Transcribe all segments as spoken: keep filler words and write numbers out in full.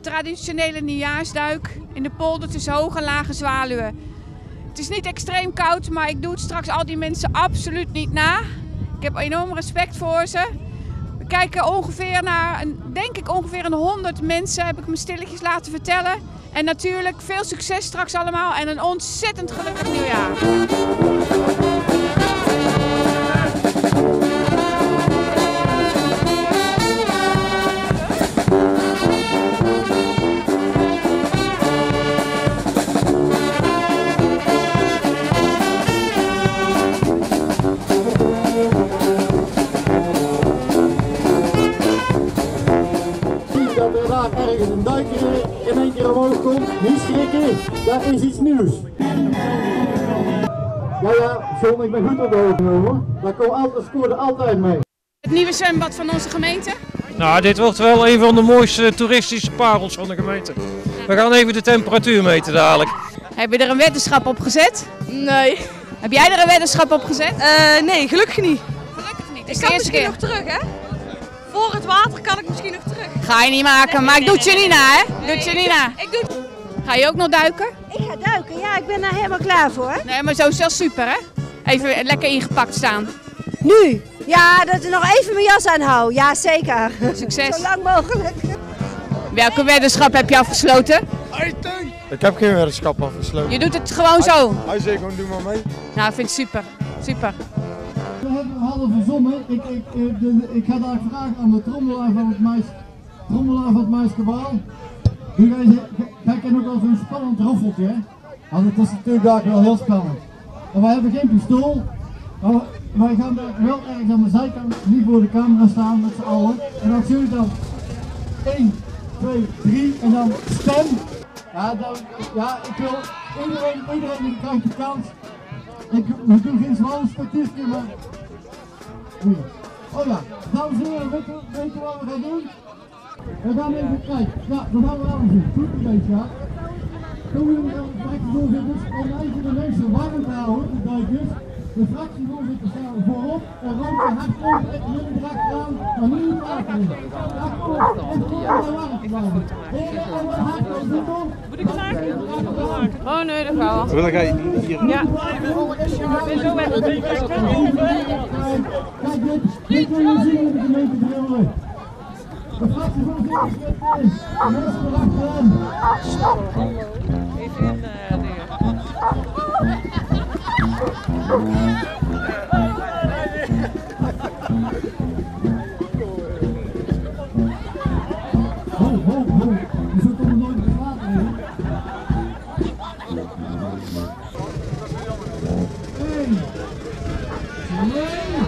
traditionele nieuwjaarsduik in de polder tussen hoge en lage zwaluwen. Het is niet extreem koud, maar ik doe het straks al die mensen absoluut niet na. Ik heb enorm respect voor ze. We kijken ongeveer naar, denk ik ongeveer een honderd mensen, heb ik me stilletjes laten vertellen. En natuurlijk veel succes straks allemaal en een ontzettend gelukkig nieuwjaar. Dat er daar ergens een duiker in één keer omhoog komt, niet schrikken, dat is iets nieuws. Ja, ja, John, ik ben goed op de hoogte hoor. Daar komen altijd, scoorde altijd mee. Het nieuwe zwembad van onze gemeente. Nou, dit wordt wel een van de mooiste toeristische parels van de gemeente. We gaan even de temperatuur meten dadelijk. Heb je er een weddenschap op gezet? Nee. Heb jij er een weddenschap op gezet? Uh, nee, gelukkig niet. Gelukkig niet. Ik kan misschien nog terug, hè? Voor het water kan ik misschien nog terug. Ga je niet maken, maar ik doe het je niet na, hè? Doe het je niet na. Ik doe het. Ga je ook nog duiken? Ik ga duiken, ja, ik ben daar helemaal klaar voor. Nee, maar zo is wel super, hè? Even lekker ingepakt staan. Nu? Ja, dat ik nog even mijn jas aanhoud. Ja, zeker. Succes. Zo lang mogelijk. Welke weddenschap heb je afgesloten? Ik heb geen weddenschap afgesloten. Je doet het gewoon zo? Hij zei gewoon, doe maar mee. Nou, ik vind het super. Super. We hebben- we hadden verzonnen, ik, ik, ik, de- ik ga daar vragen aan de trommelaar van het meis, trommelaar van het Maiskabaal. Kijk, en ook al zo'n spannend roffeltje, hè? Want het is natuurlijk daar wel heel spannend. En wij hebben geen pistool, maar we- wij gaan daar wel ergens aan de zijkant, niet voor de camera staan met z'n allen. En dan zul je dan één, twee, drie en dan stem. Ja, dan, ja ik wil iedereen, iedereen die krijgt de kans. Ik we doen geen zwaar sportiefje, maar... Oh ja, dames en heren, weet je, weet je wat we gaan doen? We gaan even kijken. Ja, dan gaan we aan zien. Goed een beetje, ja. Doen jullie dan de fractievoorzitters om even de mensen warm te houden, de duikers. De fractievoorzitters staan voorop en rond de hart komt en jullie erachteraan, maar nu niet aankomen. Ja, kom op, en kom op de warm te blijven. Heren, en de hart komt niet om. Moet ik het maken? Oh nee, dat gaat wel. Dan ga je hier. Ja. Kijk, dit, dit wil je zien in de gemeente Drimmelen. De fractievoorzitter zit in, de mensen erachteraan. Ho, ho, ho, je zult er nooit met water in. Eén, twee,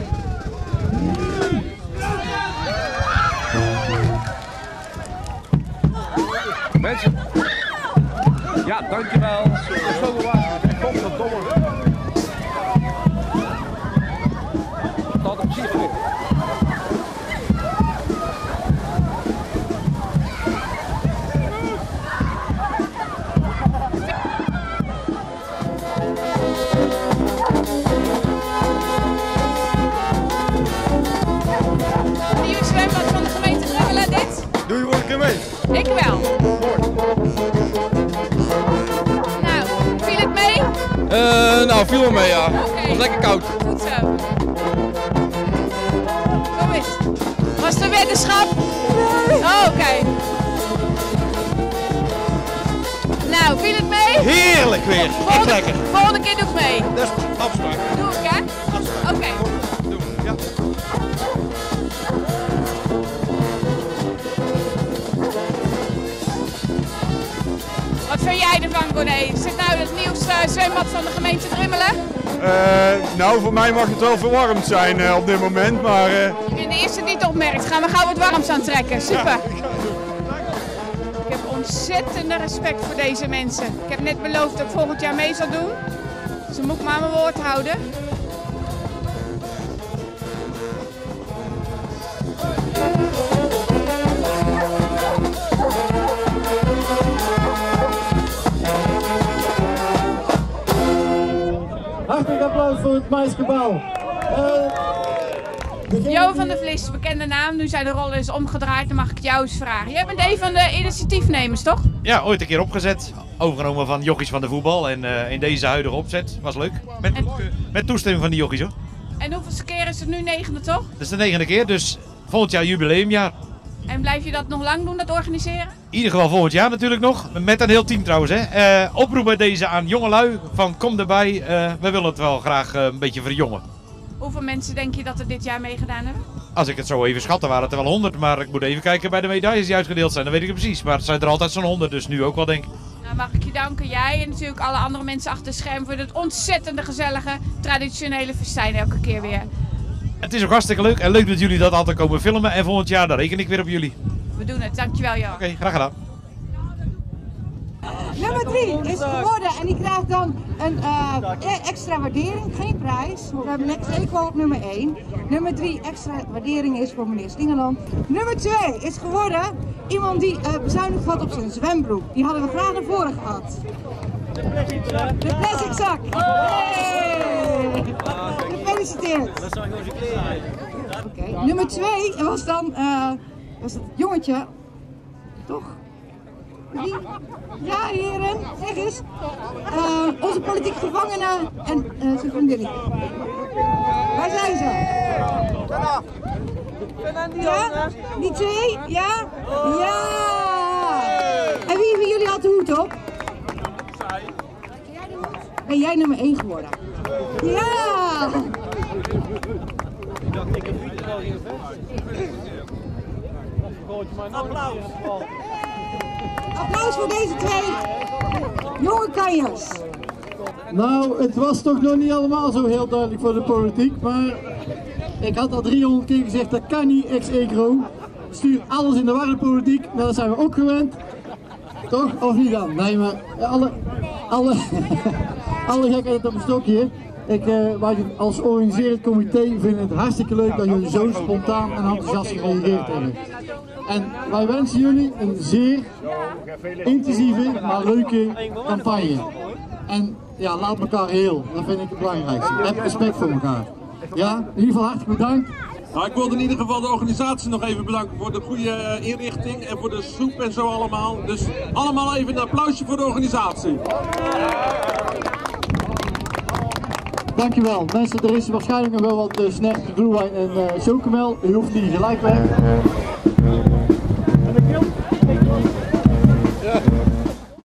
Mensen. Ja, dankjewel. Komt dat domme. Tot op zich. Nieuwe zwembad van de gemeente Drimmelen, dit? Doe je wel een keer mee? Ik wel. Nou, viel het mee? Uh, nou, viel wel mee, ja. Oké. Het was lekker koud. Goed zo. Kom eens. Was het een weddenschap? Nee. Oh, oké. Nou, viel het mee? Heerlijk weer. Echt Volgende, lekker. volgende keer doe ik mee. Dat is afspraak. Doe ik, hè? Oké. Doen we. Ja. Wat vind jij ervan, Goné? Is dit nou het nieuwste zwembad van de gemeente Drimmelen? Uh, nou, voor mij mag het wel verwarmd zijn uh, op dit moment, maar... Uh... Ik ben de eerste die het opmerkt. Gaan we gauw wat warms aantrekken. Super. Ja, ik heb ontzettende respect voor deze mensen. Ik heb net beloofd dat ik volgend jaar mee zal doen. Dus dan moet ik maar aan mijn woord houden. Hartelijk applaus voor het Maiskabaal. Uh, Jo van der Vlis, bekende naam. Nu zijn de rollen eens omgedraaid, dan mag ik jou eens vragen. Jij bent een van de initiatiefnemers, toch? Ja, ooit een keer opgezet. Overgenomen van jochies van de voetbal. En uh, in deze huidige opzet was leuk. Met, en... met toestemming van die jochies hoor. En hoeveelste keer is het nu? Negende toch? Dat is de negende keer, dus volgend jaar jubileumjaar. En blijf je dat nog lang doen, dat organiseren? In ieder geval volgend jaar natuurlijk nog. Met een heel team trouwens. Hè. Uh, oproep bij deze aan jongelui. Van kom erbij. Uh, we willen het wel graag uh, een beetje verjongen. Hoeveel mensen denk je dat er dit jaar meegedaan hebben? Als ik het zo even schat, dan waren het er wel honderd. Maar ik moet even kijken bij de medailles die uitgedeeld zijn. Dan weet ik het precies. Maar het zijn er altijd zo'n honderd. Dus nu ook wel denk ik. Nou, mag ik je danken. Jij en natuurlijk alle andere mensen achter het scherm voor het ontzettende gezellige traditionele festijn elke keer weer. Het is ook hartstikke leuk. En leuk dat jullie dat altijd komen filmen. En volgend jaar, dan reken ik weer op jullie. We doen het. Dankjewel, Jo. Oké, okay, graag gedaan. Nummer drie is geworden en die krijgt dan een uh, extra waardering, geen prijs. We hebben net equal op nummer één. Nummer drie extra waardering is voor meneer Slingerland. Nummer twee is geworden iemand die uh, bezuinigd had op zijn zwembroek. Die hadden we graag naar voren gehad. De plastic zak. Hey. Gefeliciteerd. Oké, okay. Nummer twee was dan uh, was het jongetje, toch? Wie? Ja, heren, zeg eens. Uh, onze politiek gevangene en uh, zijn vriendin. Waar zijn ze? Ja? Die twee? Ja? Ja! En wie van jullie had de hoed op? Ben jij nummer één geworden? Ja! Applaus! Applaus voor deze twee jonge kanjers. Nou, het was toch nog niet allemaal zo heel duidelijk voor de politiek, maar ik had al driehonderd keer gezegd, dat kan niet ex-egro. Stuur alles in de war de politiek, nou, dat zijn we ook gewend. Toch? Of niet dan? Nee, maar alle, alle, alle gekheid op een stokje. Ik, uh, wij als organiserend comité vinden het hartstikke leuk dat jullie zo spontaan en enthousiast gereageerd hebben. En wij wensen jullie een zeer intensieve, maar leuke campagne. En ja, laat elkaar heel, dat vind ik het belangrijkste. Heb respect voor elkaar. Ja, in ieder geval hartelijk bedankt. Nou, ik wilde in ieder geval de organisatie nog even bedanken voor de goede inrichting en voor de soep en zo allemaal. Dus allemaal even een applausje voor de organisatie. Dankjewel. Mensen, er is waarschijnlijk nog wel wat uh, snacks, glühwein en uh, chocomel. U hoeft niet gelijk weg. En de